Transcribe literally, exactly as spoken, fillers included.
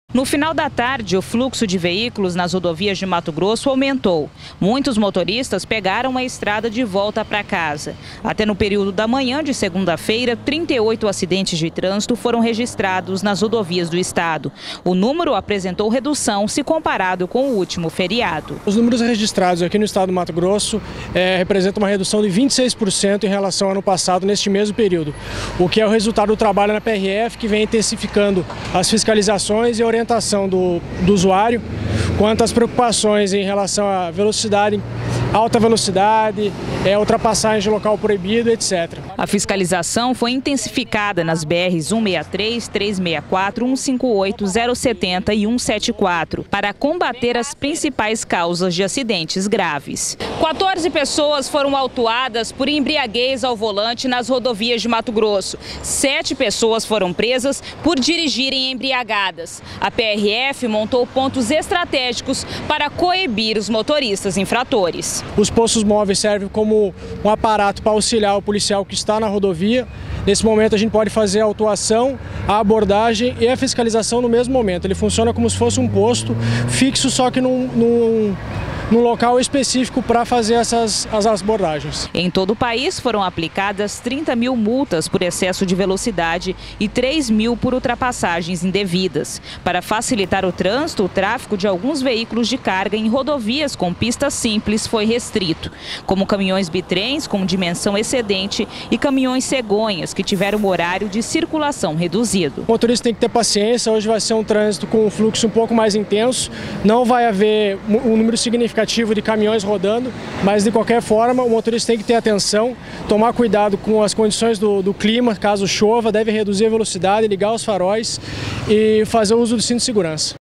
No final da tarde, o fluxo de veículos nas rodovias de Mato Grosso aumentou. Muitos motoristas pegaram a estrada de volta para casa. Até no período da manhã de segunda-feira, trinta e oito acidentes de trânsito foram registrados nas rodovias do estado. O número apresentou redução se comparado com o último feriado. Os números registrados aqui no estado do Mato Grosso é, representam uma redução de vinte e seis por cento em relação ao ano passado neste mesmo período, o que é o resultado do trabalho na P R F, que vem intensificando as fiscalizações e a orientação do, do usuário quanto às preocupações em relação à velocidade, alta velocidade, é, ultrapassagem de local proibido, etcétera. A fiscalização foi intensificada nas B Rs cento e sessenta e três, trezentos e sessenta e quatro, cento e cinquenta e oito, zero setenta e cento e setenta e quatro para combater as principais causas de acidentes graves. quatorze pessoas foram autuadas por embriaguez ao volante nas rodovias de Mato Grosso. Sete pessoas foram presas por dirigirem embriagadas. A P R F montou pontos estratégicos para coibir os motoristas infratores. Os postos móveis servem como um aparato para auxiliar o policial que está na rodovia. Nesse momento a gente pode fazer a autuação, a abordagem e a fiscalização no mesmo momento. Ele funciona como se fosse um posto fixo, só que num, num, num local específico para fazer essas as abordagens. Em todo o país foram aplicadas trinta mil multas por excesso de velocidade e três mil por ultrapassagens indevidas. Para facilitar o trânsito, o tráfego de alguns veículos de carga em rodovias com pistas simples foi restrito, como caminhões bitrens com dimensão excedente e caminhões cegonhas que tiveram horário de circulação reduzido. O motorista tem que ter paciência, hoje vai ser um trânsito com um fluxo um pouco mais intenso, não vai haver um número significativo de caminhões rodando, mas de qualquer forma o motorista tem que ter atenção, tomar cuidado com as condições do, do clima, caso chova, deve reduzir a velocidade, ligar os faróis e fazer o uso do cinto de segurança.